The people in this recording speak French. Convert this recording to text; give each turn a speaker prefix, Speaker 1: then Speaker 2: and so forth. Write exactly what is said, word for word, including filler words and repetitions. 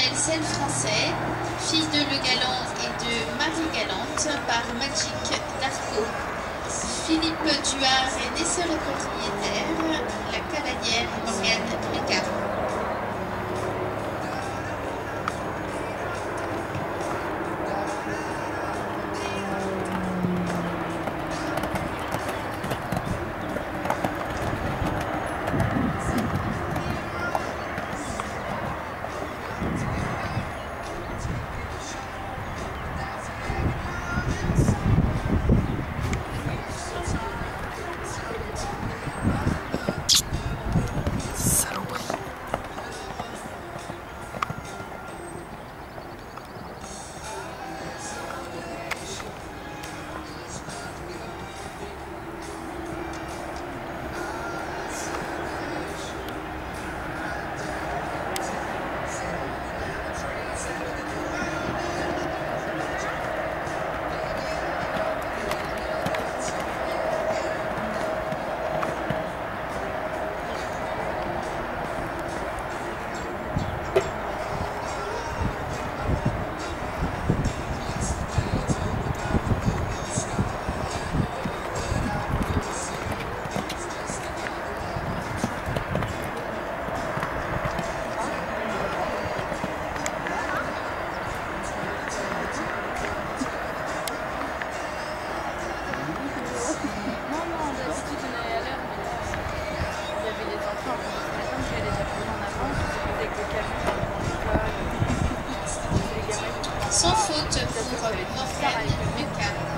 Speaker 1: Noël Ciel Français, fils de Le Galant et de Marie Galante, par Magic Darco. Philippe Duard est né seul et propriétaire, la cavalière Morgane Ricard. Sans faute pour Morgane Ricard.